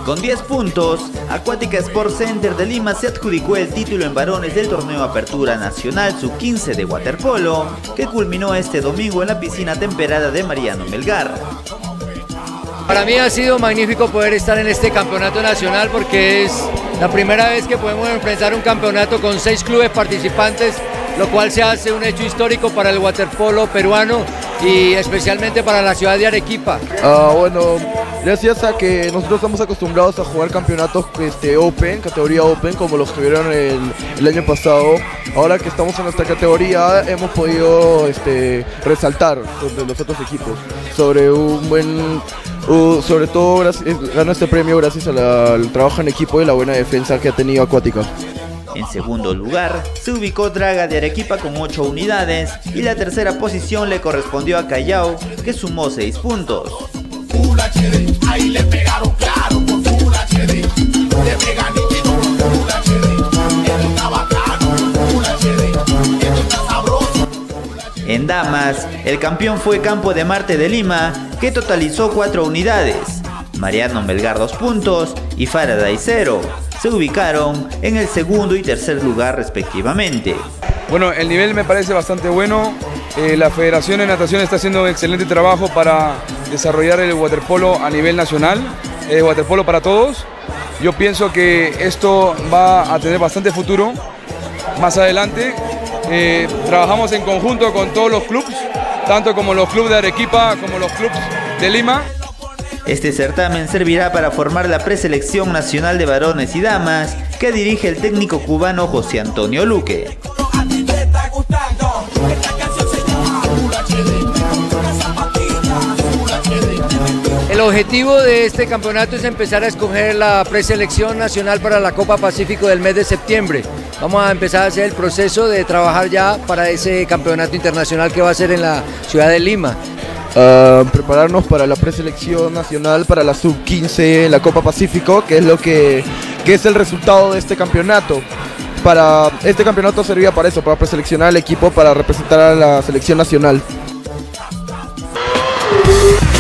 Con 10 puntos, Acuática Sport Center de Lima se adjudicó el título en varones del torneo Apertura Nacional Sub-15 de waterpolo, que culminó este domingo en la piscina temperada de Mariano Melgar. Para mí ha sido magnífico poder estar en este campeonato nacional porque es la primera vez que podemos enfrentar un campeonato con 6 clubes participantes, lo cual se hace un hecho histórico para el waterpolo peruano y especialmente para la ciudad de Arequipa. Bueno, gracias a que nosotros estamos acostumbrados a jugar campeonatos Open, categoría Open, como los que vieron el año pasado. Ahora que estamos en nuestra categoría hemos podido resaltar sobre los otros equipos, sobre todo ganó este premio gracias al trabajo en equipo y la buena defensa que ha tenido Acuática. En segundo lugar, se ubicó Draga de Arequipa con 8 unidades y la tercera posición le correspondió a Callao, que sumó 6 puntos. En damas, el campeón fue Campo de Marte de Lima, que totalizó 4 unidades. Mariano Melgar 2 puntos y Faraday 0. Se ubicaron en el segundo y tercer lugar respectivamente. Bueno, el nivel me parece bastante bueno. La Federación de Natación está haciendo un excelente trabajo para desarrollar el waterpolo a nivel nacional, waterpolo para todos. Yo pienso que esto va a tener bastante futuro más adelante. Trabajamos en conjunto con todos los clubes, tanto como los clubes de Arequipa como los clubes de Lima. Este certamen servirá para formar la preselección nacional de varones y damas que dirige el técnico cubano José Antonio Luque. El objetivo de este campeonato es empezar a escoger la preselección nacional para la Copa Pacífico del mes de septiembre. Vamos a empezar a hacer el proceso de trabajar ya para ese campeonato internacional que va a ser en la ciudad de Lima. Prepararnos para la preselección nacional para la Sub-15, la Copa Pacífico, que es el resultado de este campeonato. Este campeonato servía para eso, para preseleccionar al equipo, para representar a la selección nacional.